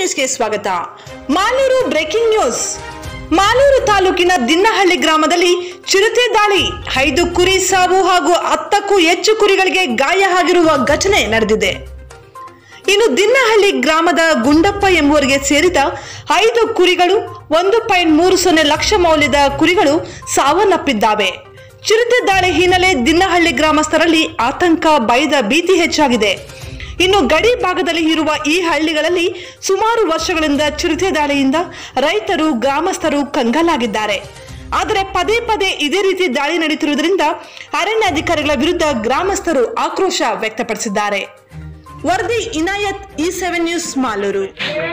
ನ್ಯೂಸ್ಗೆ ಸ್ವಾಗತ. Malur breaking news. Malur ತಾಲೂಕಿನ ದಿನ್ನಹಳ್ಳಿ ಗ್ರಾಮದಲ್ಲಿ ಚಿರತೆ ದಾಳಿ, 5 ಕುರಿ ಸಾವು ಹಾಗೂ 10ಕ್ಕೂ ಹೆಚ್ಚು ಕುರಿಗಳಿಗೆ ಗಾಯ ಆಗಿರುವ ಘಟನೆ ನಡೆದಿದೆ. ಇನ್ನು ದಿನ್ನಹಳ್ಳಿ ಗ್ರಾಮದ ಗುಂಡಪ್ಪ ಎಂಬುವರಿಗೆ ಸೇರಿದ 5 ಕುರಿಗಳು 1.30 ಲಕ್ಷ ಮೌಲ್ಯದ ಕುರಿಗಳು ಸಾವನ್ನಪ್ಪಿದ್ದಾವೆ. ಚಿರತೆ ದಾಳಿ ಹಿನ್ನೆಲೆ ದಿನ್ನಹಳ್ಳಿ ಗ್ರಾಮಸ್ಥರಲ್ಲಿ ಆತಂಕ, ಭಯದ ಭೀತಿ ಹೆಚ್ಚಾಗಿದೆ. ಇನ್ನು ಗಡಿ ಭಾಗದಲ್ಲಿ ಇರುವ ಈ ಹಳ್ಳಿಗಳಲ್ಲಿ ಸುಮಾರು ವರ್ಷಗಳಿಂದ ಚಿರತೆ ದಾಳಿಯಿಂದ ರೈತರು, ಗ್ರಾಮಸ್ಥರು ಕಂಗಾಲಾಗಿದ್ದಾರೆ. ಆದರೆ ಪದೇ ಪದೇ ಇದೇ ರೀತಿ ದಾಳಿ ನಡೆಯುತ್ತಿರುವುದರಿಂದ ಅರಣ್ಯಾಧಿಕಾರಿಗಳ ವಿರುದ್ಧ ಗ್ರಾಮಸ್ಥರು ಆಕ್ರೋಶ ವ್ಯಕ್ತಪಡಿಸಿದ್ದಾರೆ. ವರದಿ ಇನಾಯತ್, E7 ನ್ಯೂಸ್, ಮಾಲೂರು.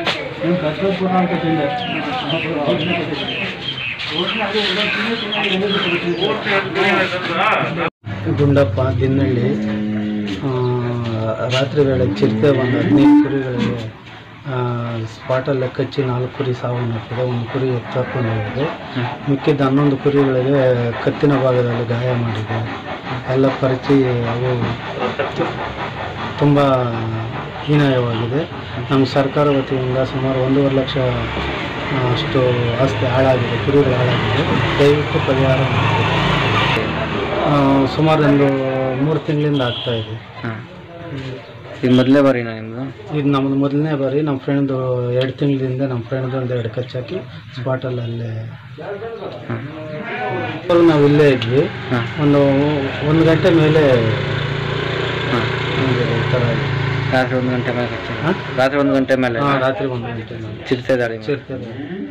ಗುಂಡಪ್ಪ, ದಿನ್ನಹಳ್ಳಿ. ರಾತ್ರಿ ವೇಳೆ ಚಿರತೆ ಬಂದು 15 ಕುರಿಗಳಿಗೆ ಸ್ಪಾಟಲ್ಲೇ ಕಚ್ಚಿ 4 ಕುರಿ ಸಾವನ್ನಪ್ಪಿದೆ. 1 ಕುರಿ ಎತ್ತಾಕೊಂಡು ಹೋಗಿದೆ. ಮಿಕ್ಕಿದ 11 ಕುರಿಗಳಿಗೆ ಕತ್ತಿನ ಭಾಗದಲ್ಲಿ ಗಾಯ ಮಾಡಿದೆ. ಎಲ್ಲ ಪರಿಚಿ ಅವು ತುಂಬ ಹೀನಾಯವಾಗಿದೆ. ನಮ್ಮ ಸರ್ಕಾರ ವತಿಯಿಂದ ಸುಮಾರು 1.5 ಲಕ್ಷ ಅಷ್ಟು ಆಸ್ತಿ ಹಾಳಾಗಿದೆ, ಕುರಿಗಳು ಹಾಳಾಗಿದೆ. ದಯವಿಟ್ಟು ಪರಿಹಾರ ಮಾಡಿ. ಸುಮಾರು ಒಂದು 3 ತಿಂಗಳಿಂದ ಆಗ್ತಾಯಿದೆ. ಇದು ಮೊದಲನೇ ಬಾರಿನಾ ನಿಮ್ಮದು? ಇದು ನಮ್ಮದು ಮೊದಲನೇ ಬಾರಿ. ನಮ್ಮ ಫ್ರೆಂಡ್ದು 2 ತಿಂಗಳಿಂದ ನಮ್ಮ ಫ್ರೆಂಡ್ದು 2 ಕಚ್ಚಾಕಿ ಸ್ಪಾಟಲ್ಲಿ ಅಲ್ಲೇ ನಾವು ಇಲ್ಲೇ ಇದ್ವಿ. ಒಂದು ಗಂಟೆ ಮೇಲೆ ಈ ಥರ ರಾತ್ರಿ 1 ಗಂಟೆ ಮೇಲೆ ರಾತ್ರಿ 1 ಗಂಟೆ ಮೇಲೆ ರಾತ್ರಿ 1 ಗಂಟೆ ಮೇಲೆ ಚಿರತೆ ದಾಳಿ.